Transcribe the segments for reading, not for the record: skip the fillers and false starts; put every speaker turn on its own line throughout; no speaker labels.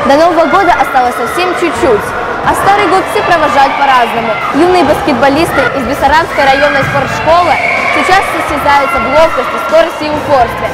До Нового года осталось совсем чуть-чуть, а Старый год все провожают по-разному. Юные баскетболисты из Бессаранской районной спортшколы сейчас состязаются в ловкости, скорости и упорстве.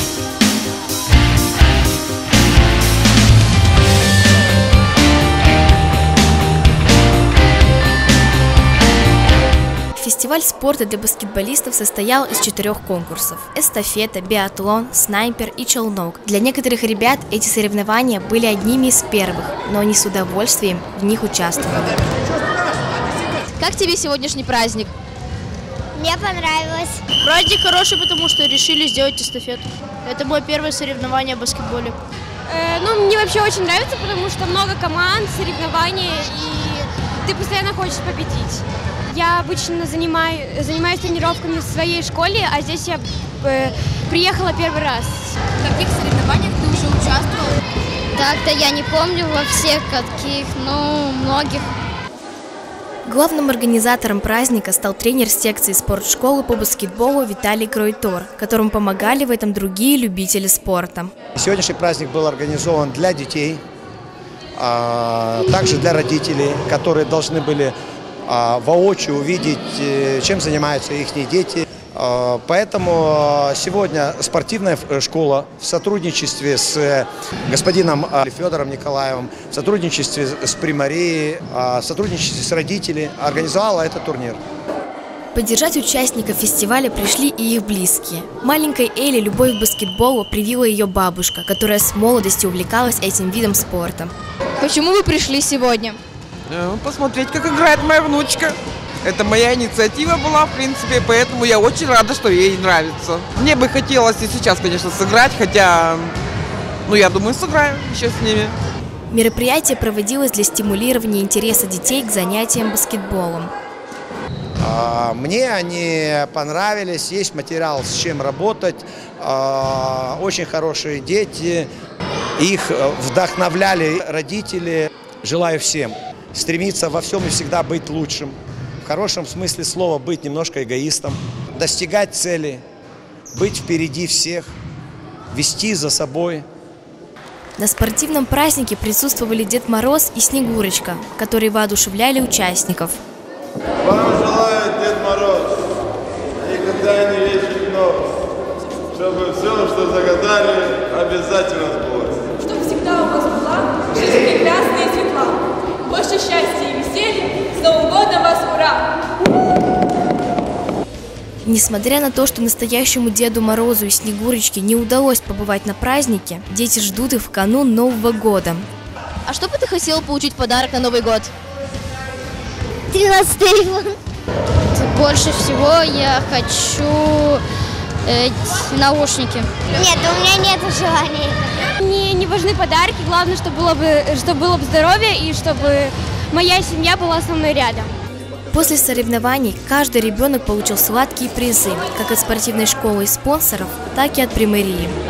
Фестиваль спорта для баскетболистов состоял из 4 конкурсов – эстафета, биатлон, снайпер и челнок. Для некоторых ребят эти соревнования были одними из первых, но они с удовольствием в них участвовали. Как тебе сегодняшний праздник?
Мне понравилось.
Праздник хороший, потому что решили сделать эстафету. Это мое первое соревнование в баскетболе.
Мне вообще очень нравится, потому что много команд, соревнований, и ты постоянно хочешь победить. Я обычно занимаюсь тренировками в своей школе, а здесь я приехала первый раз.
В каких соревнованиях ты уже участвовал?
Так-то я не помню во всех каких, но многих.
Главным организатором праздника стал тренер секции спортшколы по баскетболу Виталий Кройтор, которому помогали в этом другие любители спорта.
Сегодняшний праздник был организован для детей, также для родителей, которые должны были воочию увидеть, чем занимаются их дети. Поэтому сегодня спортивная школа в сотрудничестве с господином Федором Николаевым, в сотрудничестве с Примарией, в сотрудничестве с родителями организовала этот турнир.
Поддержать участников фестиваля пришли и их близкие. Маленькой Элли любовь к баскетболу привила ее бабушка, которая с молодости увлекалась этим видом спорта.
Почему вы пришли сегодня?
Посмотреть, как играет моя внучка. Это моя инициатива была, в принципе, поэтому я очень рада, что ей нравится. Мне бы хотелось и сейчас, конечно, сыграть, хотя, я думаю, сыграю еще с ними.
Мероприятие проводилось для стимулирования интереса детей к занятиям баскетболом.
Мне они понравились, есть материал, с чем работать, очень хорошие дети, их вдохновляли родители. Желаю всем стремиться во всем и всегда быть лучшим. В хорошем смысле слова быть немножко эгоистом, достигать цели, быть впереди всех, вести за собой.
На спортивном празднике присутствовали Дед Мороз и Снегурочка, которые воодушевляли участников.
Вам желаю, Дед Мороз, никогда не вечных ног, чтобы все, что загадали, обязательно сбылось.
Чтобы всегда у вас была жизнь прекрасная и светла. Больше счастья и веселья. С Новым годом вас, ура!
Несмотря на то, что настоящему Деду Морозу и Снегурочке не удалось побывать на празднике, дети ждут их в канун Нового года.
А что бы ты хотела получить в подарок на Новый год?
13 iPhone. Больше всего я хочу наушники. Нет, у меня нет желания.
Мне не важны подарки, главное, чтобы было бы здоровье и чтобы моя семья была со мной рядом.
После соревнований каждый ребенок получил сладкие призы, как от спортивной школы и спонсоров, так и от Примарии.